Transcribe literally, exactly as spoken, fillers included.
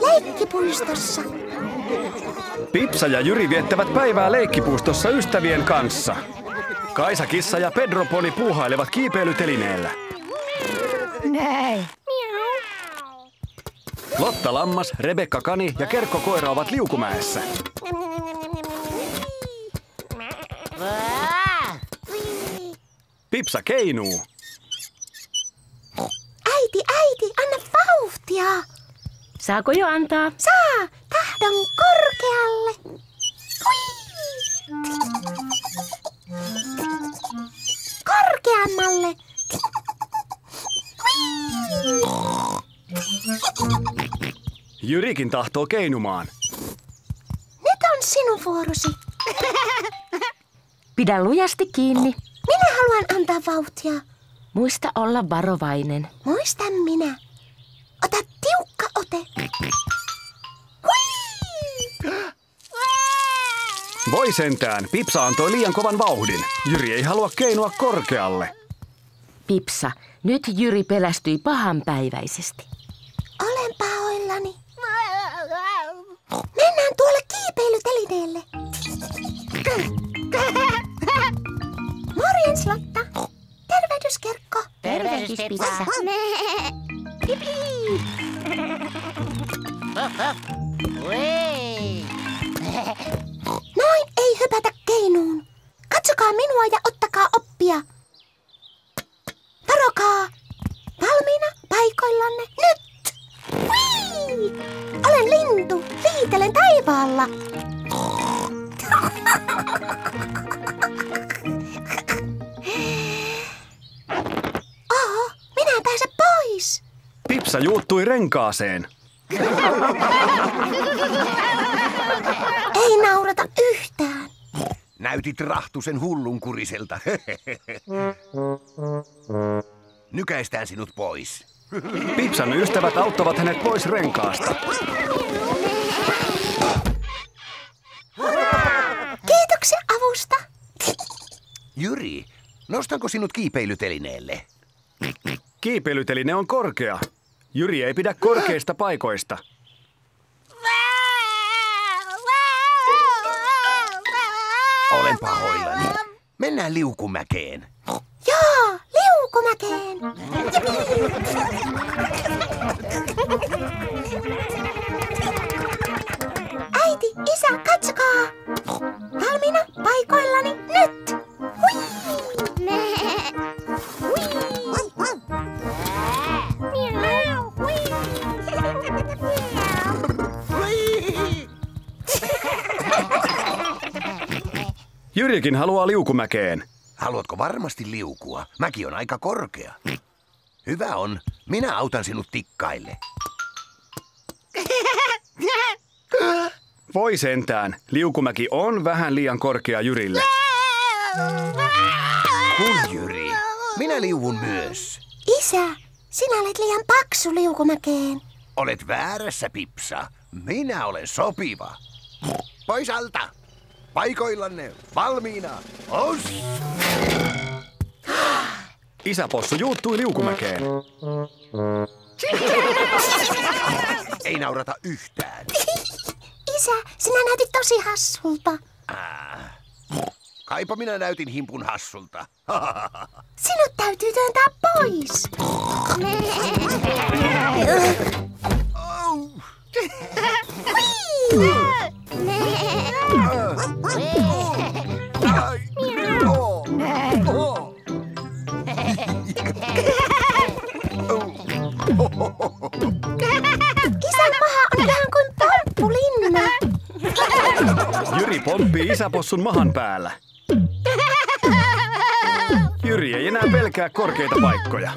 Leikkipuistossa. Pipsa ja Jyri viettävät päivää leikkipuistossa ystävien kanssa. Kaisa kissa ja Pedro poni puuhailevat kiipeilytelineellä. Näin. Lotta lammas, Rebekka kani ja Kerkko koira ovat liukumäessä. Pipsa keinuu. Äiti, äiti, anna vauhtia. Saako jo antaa? Saa, tahdon korkealle. Korkeammalle. Jyrikin tahtoo keinumaan. Nyt on sinun vuorosi. Pidä lujasti kiinni. Minä haluan antaa vauhtia. Muista olla varovainen. Muistan minä. Ota tiukka ote. Hui! Voi sentään, Pipsa antoi liian kovan vauhdin. Jyri ei halua keinua korkealle. Pipsa, nyt Jyri pelästyi pahanpäiväisesti. Olen pahoillani. Mennään tuolle kiipeilytelineelle. Morjens, Lotta. Tervehdys, Kerkko. Tervehdys, Pipsa. Noin ei hypätä keinuun. Katsokaa minua ja ottakaa oppia. Varokaa. Valmiina paikoillanne nyt. Hui! Olen lintu. Viitelen taivaalla. Oho, minä en pääse pois. Pipsa juuttui renkaaseen. Ei naurata yhtään. Näytit rahtusen hullunkuriselta. Nykäistään sinut pois. Pipsan ystävät auttavat hänet pois renkaasta. Kiitoksia avusta. Jyri, nostanko sinut kiipeilytelineelle? Kiipeilyteline on korkea. Jyri ei pidä korkeista paikoista. Olen pahoillani. Mennään liukumäkeen. Joo, liukumäkeen. Äiti, isä, katsokaa. Valmiina paikoillani nyt. Hui! Jyrikin haluaa liukumäkeen. Haluatko varmasti liukua? Mäki on aika korkea. Hyvä on. Minä autan sinut tikkaille. Voi sentään, liukumäki on vähän liian korkea Jyrille. Kun Jyri, minä liuvun myös. Isä, sinä olet liian paksu liukumäkeen. Olet väärässä, Pipsa. Minä olen sopiva. Pois alta. Paikoillanne. Valmiina. Os! Isäpossu juuttui liukumäkeen. Ei naurata yhtään. Isä, sinä näytit tosi hassulta. Ah. Kaipa minä näytin himpun hassulta. Sinut täytyy työntää pois. Oh. Ai. Oh. Oh. Isän maha on vähän kuin pomppulinna. Jyri pomppii isäpossun mahan päällä. Jyri ei enää pelkää korkeita paikkoja.